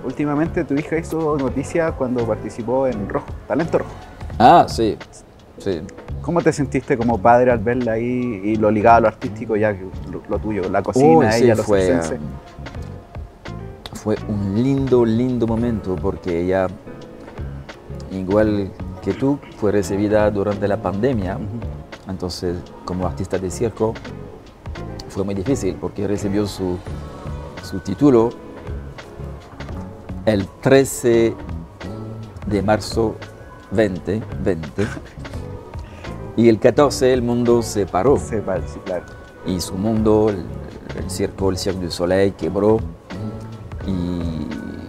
Últimamente tu hija hizo noticia cuando participó en Rojo, Talento Rojo. Ah, sí, sí. ¿Cómo te sentiste como padre al verla ahí y lo ligado a lo artístico, ya que lo tuyo, la Uy, cocina, sí, ella, lo circense? fue un lindo, lindo momento porque ella, igual que tú, fue recibida durante la pandemia. Entonces, como artista de circo, fue muy difícil porque recibió su título el 13 de marzo 2020 y el 14 el mundo se paró Sí, claro. y su mundo, el Cirque du Soleil quebró y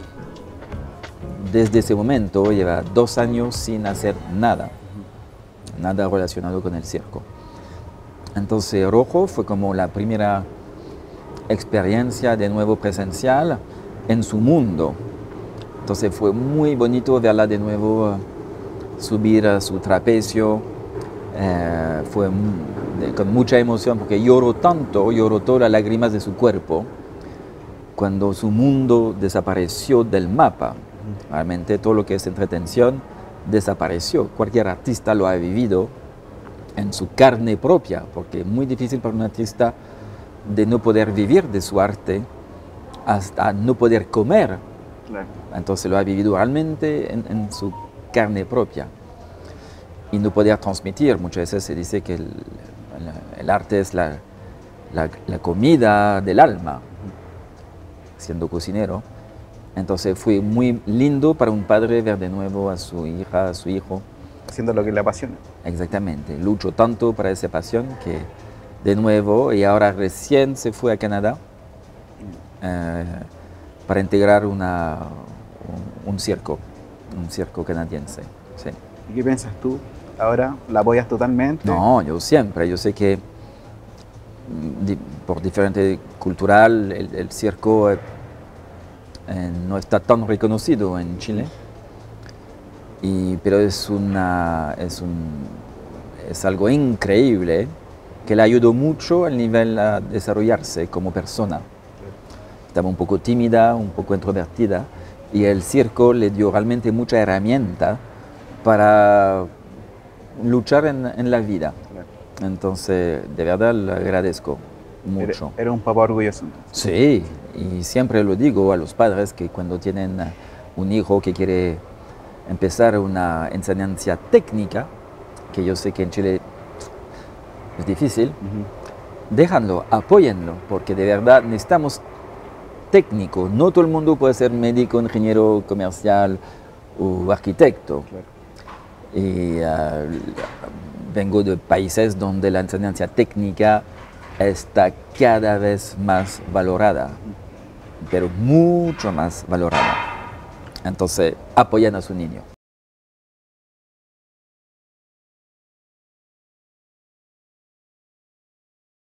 desde ese momento lleva 2 años sin hacer nada relacionado con el circo. Entonces Rojo fue como la primera experiencia de nuevo presencial en su mundo. Entonces fue muy bonito verla de nuevo subir a su trapecio. Fue con mucha emoción porque lloró todas las lágrimas de su cuerpo cuando su mundo desapareció del mapa. Realmente todo lo que es entretención desapareció. Cualquier artista lo ha vivido en su carne propia, porque es muy difícil para un artista de no poder vivir de su arte hasta no poder comer. Claro. Entonces lo ha vivido realmente en su carne propia y no poder transmitir. Muchas veces se dice que el arte es la comida del alma, siendo cocinero. Entonces fue muy lindo para un padre ver de nuevo a su hija, a su hijo. Haciendo lo que le apasiona. Exactamente, luchó tanto para esa pasión que de nuevo, y ahora recién se fue a Canadá para integrar un circo canadiense. Sí. ¿Y qué piensas tú ahora? ¿La apoyas totalmente? No, yo sé que por diferente cultural el circo no está tan reconocido en Chile, pero es algo increíble que le ayudó mucho al nivel a desarrollarse como persona. Estaba un poco tímida, un poco introvertida, y el circo le dio realmente mucha herramienta para luchar en la vida. Entonces, de verdad le agradezco mucho. Eres un papá orgulloso. Sí, y siempre lo digo a los padres que cuando tienen un hijo que quiere empezar una enseñanza técnica, que yo sé que en Chile es difícil, déjanlo, apóyenlo, porque de verdad necesitamos técnico. No todo el mundo puede ser médico, ingeniero comercial o arquitecto. Claro. Y vengo de países donde la enseñanza técnica está cada vez más valorada, pero mucho más valorada. Entonces, apoyan a su niño.